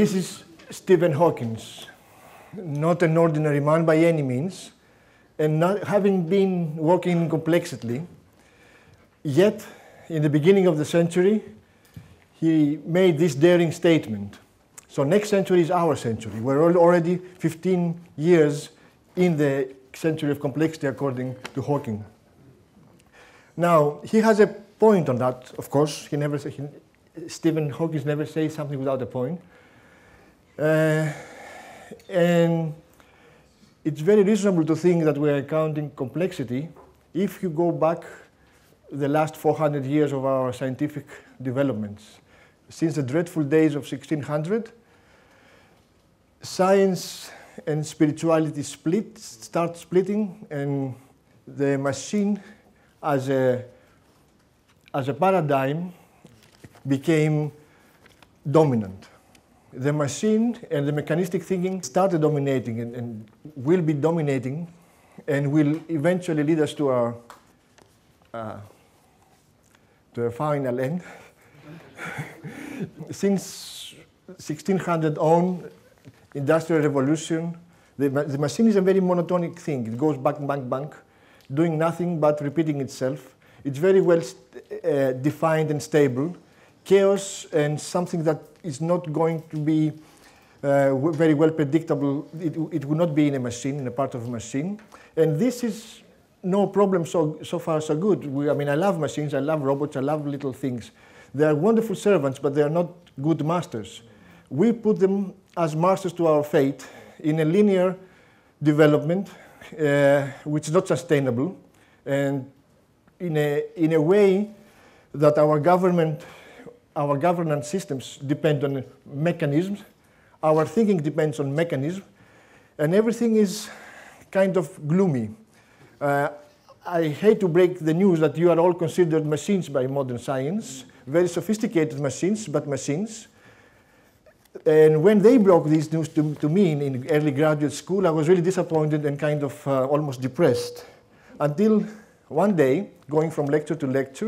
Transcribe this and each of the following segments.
This is Stephen Hawking, not an ordinary man by any means, and not having been working in complexity, yet in the beginning of the century, he made this daring statement. So next century is our century. We're already 15 years in the century of complexity, according to Hawking. Now, he has a point on that, of course. Stephen Hawking never says something without a point. And it's very reasonable to think that we're counting complexity if you go back the last 400 years of our scientific developments. Since the dreadful days of 1600, science and spirituality start splitting, and the machine as a paradigm became dominant. The machine and the mechanistic thinking started dominating and will be dominating and will eventually lead us to our final end. Since 1600 on, Industrial Revolution, the machine is a very monotonic thing. It goes back, doing nothing but repeating itself. It's very well defined and stable. Chaos and something that is not going to be very well predictable, it will not be in a machine, in a part of a machine. And this is no problem so far so good. I mean, I love machines, I love robots, I love little things. They are wonderful servants, but they are not good masters. We put them as masters to our fate in a linear development, which is not sustainable, and in a way that our governance systems depend on mechanisms, our thinking depends on mechanism, and everything is kind of gloomy. I hate to break the news that you are all considered machines by modern science, very sophisticated machines, but machines. And when they broke this news to me in early graduate school, I was really disappointed and kind of almost depressed. Until one day, going from lecture to lecture,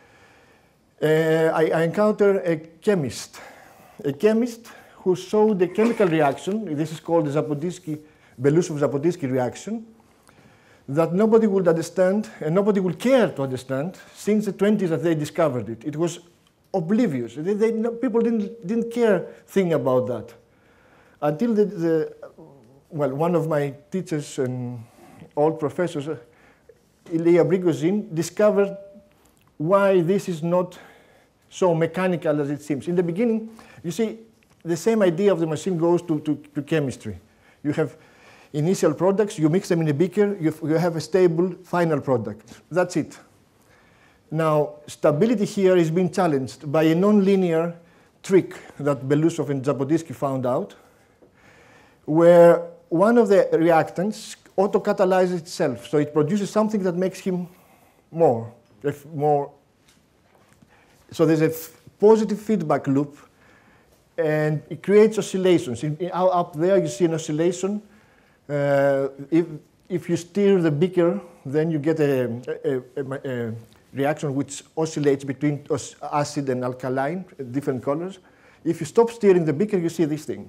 I encountered a chemist who showed the chemical reaction. This is called the Belousov-Zapodinsky reaction, that nobody would understand and nobody would care to understand since the 20s that they discovered it. It was oblivious. People didn't care thing about that. Until one of my teachers and old professors, Ilya Brigozhin, discovered why this is not so mechanical as it seems. In the beginning, you see, the same idea of the machine goes to chemistry. You have initial products, you mix them in a beaker, you have a stable final product. That's it. Now, stability here is being challenged by a non-linear trick that Belousov and Zapodinsky found out, where one of the reactants auto-catalyzes itself. So it produces something that makes him more. So there's a positive feedback loop, and it creates oscillations. Up there, you see an oscillation. If you stir the beaker, then you get a reaction which oscillates between acid and alkaline, different colors. If you stop stirring the beaker, you see this thing,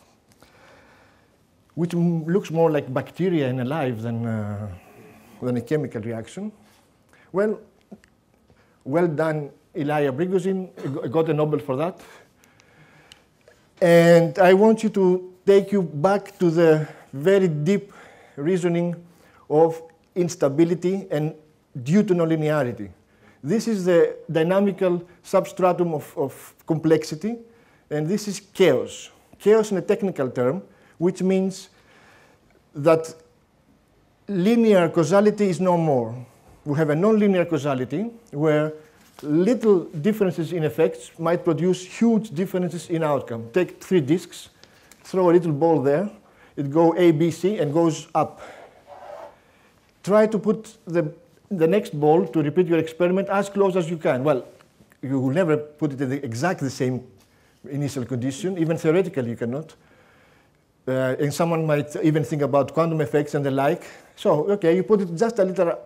which looks more like bacteria and alive than a chemical reaction. Well done, Ilya Brigozhin, got a Nobel for that. And I want to take you back to the very deep reasoning of instability and due to nonlinearity. This is the dynamical substratum of complexity, and this is chaos. Chaos in a technical term, which means that linear causality is no more. We have a nonlinear causality where little differences in effects might produce huge differences in outcome. Take 3 disks, throw a little ball there, it goes A, B, C, and goes up. Try to put the next ball to repeat your experiment as close as you can. Well, you will never put it in exactly the same initial condition. Even theoretically, you cannot. And someone might even think about quantum effects and the like. So, okay, you put it just a little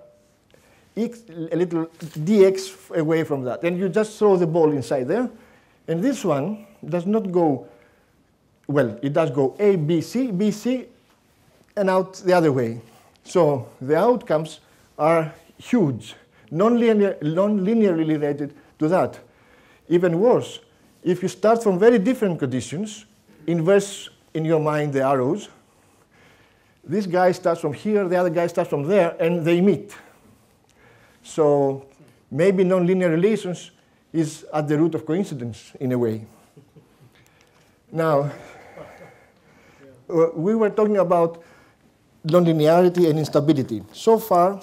dx away from that. And you just throw the ball inside there. And this one does not go well, it does go A, B, C, and out the other way. So the outcomes are huge, non-linearly related to that. Even worse, if you start from very different conditions, inverse in your mind the arrows, this guy starts from here, the other guy starts from there, and they meet. So maybe nonlinear relations is at the root of coincidence in a way. Now, we were talking about nonlinearity and instability. So far,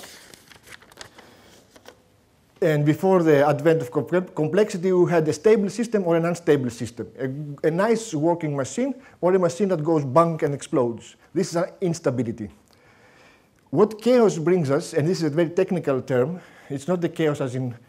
and before the advent of complexity, we had a stable system or an unstable system, a nice working machine or a machine that goes bang and explodes. This is an instability. What chaos brings us, and this is a very technical term, it's not the chaos as in,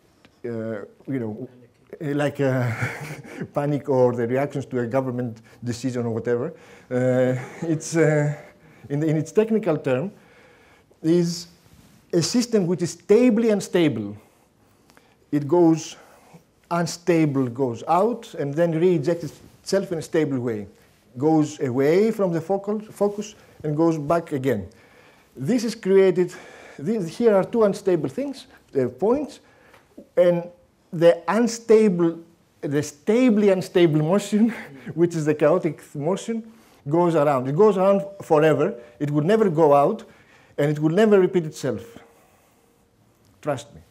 like panic or the reactions to a government decision or whatever. It's, in its technical term, is a system which is stably unstable. It goes unstable, goes out, and then re-ejects itself in a stable way. Goes away from the focus and goes back again. This is created, here are two unstable things, they're points, and the stably unstable motion, which is the chaotic motion, goes around. It goes around forever. It would never go out, and it will never repeat itself. Trust me.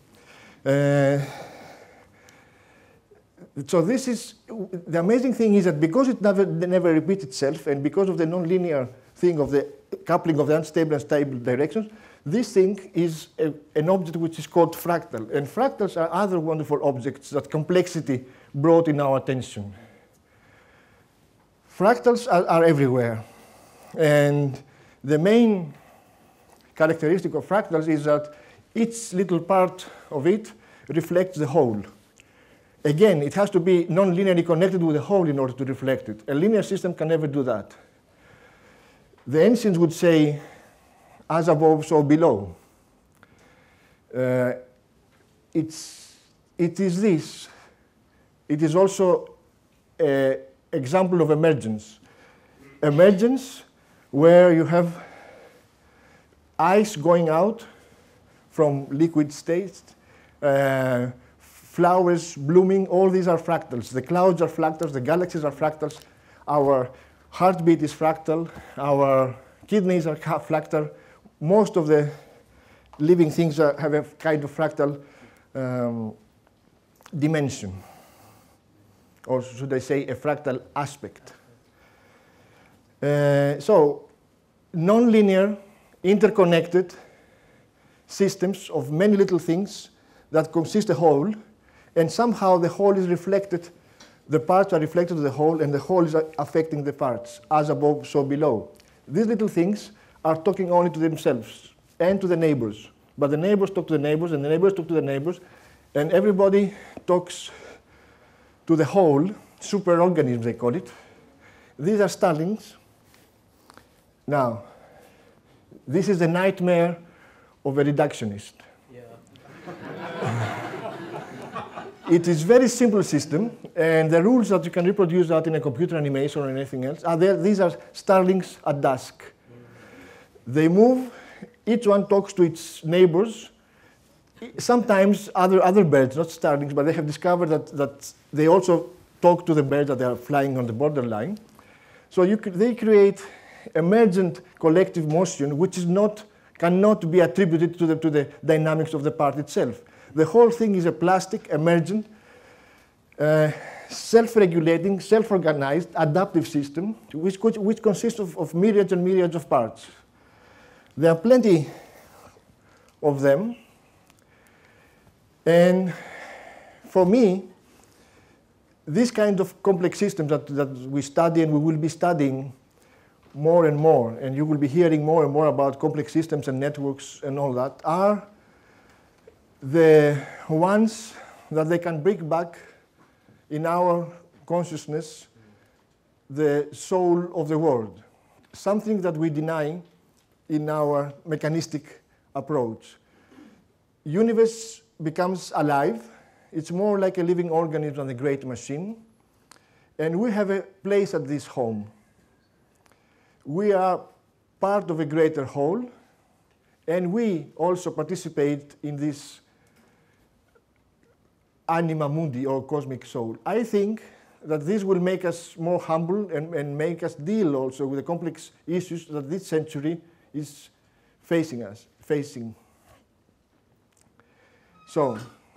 So this is, the amazing thing is that because it never repeats itself, and because of the nonlinear thing of the coupling of the unstable and stable directions, this thing is an object which is called fractal. And fractals are other wonderful objects that complexity brought in our attention. Fractals are everywhere. And the main characteristic of fractals is that each little part of it reflects the whole. Again, it has to be non-linearly connected with the whole in order to reflect it. A linear system can never do that. The ancients would say, as above, so below. It is this. It is also an example of emergence. Emergence where you have ice going out from liquid states, flowers blooming, all these are fractals. The clouds are fractals, the galaxies are fractals, our heartbeat is fractal, our kidneys are fractal. Most of the living things have a kind of fractal dimension, or should I say a fractal aspect. So, nonlinear, interconnected systems of many little things that consist a whole, and somehow the whole is reflected, the parts are reflected to the whole, and the whole is affecting the parts, as above, so below. These little things are talking only to themselves and to the neighbors. But the neighbors talk to the neighbors, and the neighbors talk to the neighbors, and everybody talks to the whole, superorganisms they call it. These are starlings. Now, this is the nightmare of a reductionist. Yeah. It is a very simple system, and the rules that you can reproduce that in a computer animation or anything else are there. These are starlings at dusk. They move, each one talks to its neighbors. Sometimes other birds, not starlings, but they have discovered that they also talk to the birds that they are flying on the borderline. So they create emergent collective motion, which is cannot be attributed to the dynamics of the part itself. The whole thing is a plastic, emergent, self-regulating, self-organized, adaptive system, which consists of myriads and myriads of parts. There are plenty of them. And for me, this kind of complex systems that we study and we will be studying more and more, and you will be hearing more and more about complex systems and networks and all that, are the ones that they can bring back in our consciousness the soul of the world, something that we deny in our mechanistic approach. Universe becomes alive. It's more like a living organism than a great machine. and we have a place at this home. We are part of a greater whole, and we also participate in this anima mundi, or cosmic soul. I think that this will make us more humble and make us deal also with the complex issues that this century is facing. So,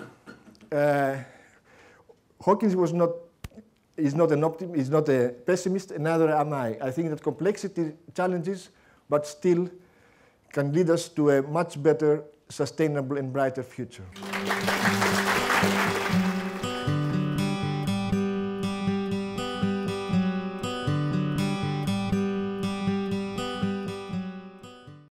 Hawkins is not a pessimist, and neither am I. I think that complexity challenges, but still can lead us to a much better, sustainable, and brighter future.